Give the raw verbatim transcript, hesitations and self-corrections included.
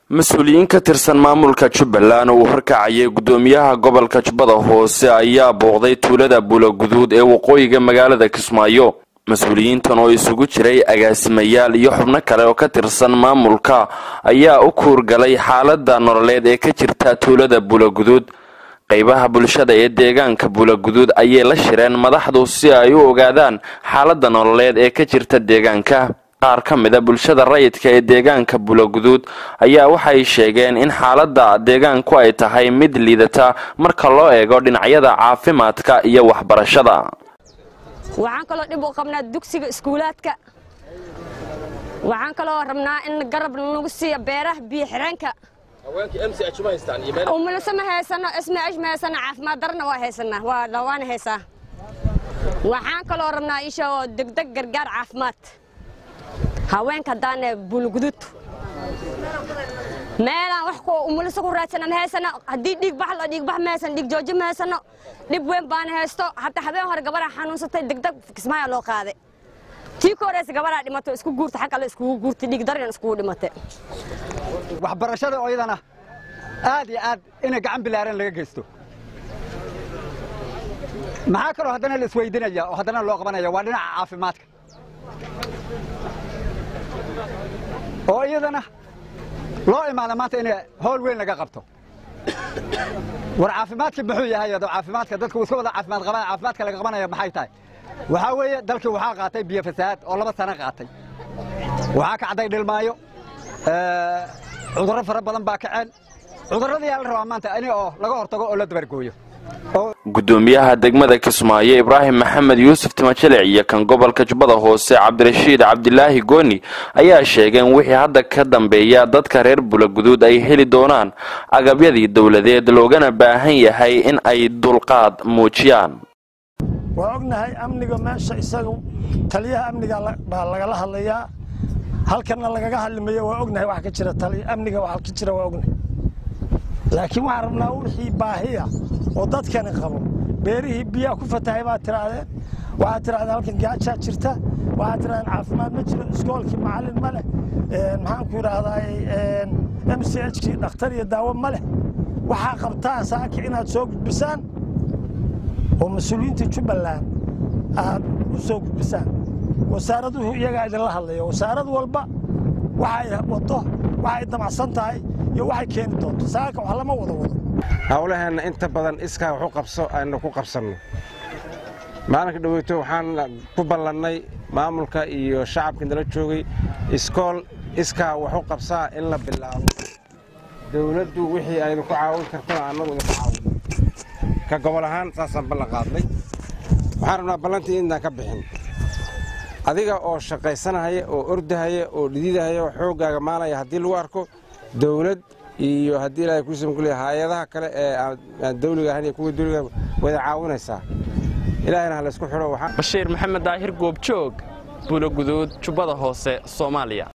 مسؤولين كترسن maamulka Jubbaland oo horkacayay gudoomiyaha gobolka Jubbada Hoose ayaa booqday tuulada Buulaguduud ee waqooyiga magaalada Kismaayo. Mas'uuliyiintan oo isugu jiray agaasimayaal iyo xubno kale oo ka tirsan maamulka ayaa u kuurgalay xaaladda nololeed ee ka jirta tuulada Buulaguduud. qaybaha bulshada ee deegaanka Buulaguduud ayay la shireen madaxdu si ay u ogaadaan xaaladda nololeed ee ka jirta deegaanka. qaar ka mid ah bulshada rayidka ee deegaanka Buulaguduud ayaa waxay sheegeen in xaaladda deegaanku ay tahay mid liidata marka loo eego dhinacyada caafimaadka iyo waxbarashada. waxaan kala dib u qabnaa dugsiga iskuulaadka. waxaan kala rabnaa in garab lagu siiyo beeraha biyo xireenka. haweenkii M C H ma haystaan iyo meel umma sama haysano isma H ma haysano caafimaad darna waa haysanaa waa dhawaan haysaa. waxaan kala rabnaa isha oo degdeg gargaar caafimaad haweenka daan Buulaguduud meelaan wax ku umulisa ku raadsan ma haysano hadii dhig bax la dhig bax ma haysan dhig jooji ma haysano dib weyn baan haysto hatta habeen hore gabar xanuunsatay degdeg Kismaayo loo qaaday tii koreys gabar dhimato isku guurta xaq la isku guurtay dhig daran isku dhimatay waxbarashada oo iyadana aad iyo aad in gacan bilaaran laga geysto maxaa kale hadana la isweydiinaya oo hadana loo qabanaya waa dhinaca caafimaadka oo iyadana loo imaado maanta in howl weyn laga qabto war caafimaadka muxuu yahay oo caafimaadka dadku isku wada caafimaad qabaan caafimaadka laga qabanaya maxay tahay waxa weeye dalkii waxa qaatay biyo fasaad oo laba sano qaatay waxa ka caday dhilmaayo ee cudurro fara badan baa kaceen cudurradii la rabaa maanta in oo laga hortago oo la dabargooyo gudoomiyaha degmada Kismaayo Ibraahim Maxamed Yuusuf Timajele iyo kan gobolka Jubbada Hoose Cabdirashiid Cabdilaahi Gooni ayaa sheegeen wixii hadda ka dambeeya dadka reer Buulaguduud ay heli doonaan agabyadii dawladeed loogana baahan yahay in ay dulqaad muujiyaan. waa ognahay amniga meesha isagu taliyaha amniga laga hadlayaa halkan laga hadlimayo waa ognahay wax ka jira taliyaha amniga wax ka jira waa ognahay laakiin waxaan rabnaa wixii baahiya oo dadkani qabo beerihii biyaha ku fatahay baa tiraadeen waxa tiraadeen halkan gaaja jirta waxa tiraadeen caafimaad ma jiro iskoolkii macallin ma leh ee maxaan ku raahdaa M C H kii dhakhtar iyo daawo ma leh waxa qabtaa saaka inaad soo gudbisaan oo mas'uuliyiinta Jubbaland aad u soo gudbisaan wasaaraduhu iyaga idin la hadlayo wasaarad walba waxa ay wato waxa ay damacsan tahay iyo waxa keeni doonto saaka wax lama wada wado hawlaheena inta badan iska wax u qabso ayna ku qabsano maalinka dhaweeyto waxaan ku ballanay maamulka iyo shacabka inta la joogay iskool iska wax u qabsaa in la bilaabo dawladdu wixii ay ku caawin karto anagu ku caawin ka gobol ahaan saasan ballan qaadnay waxaan rabnaa ballantii inaan ka bixin adiga oo shaqaysanaya oo ordahaya oo dhididaya oo xoogaaga maalaya hadii lagu arko dawlad iyo hadii ay ku samkulay hay'adaha kale ee dawliga ahaan iyo kuwa dawliga wada caawinaysa ilaahayna la isku xiro waxa Bashiir Maxamed Daahir Goobjoog Buulaguduud Jubbada Hoose Soomaaliya.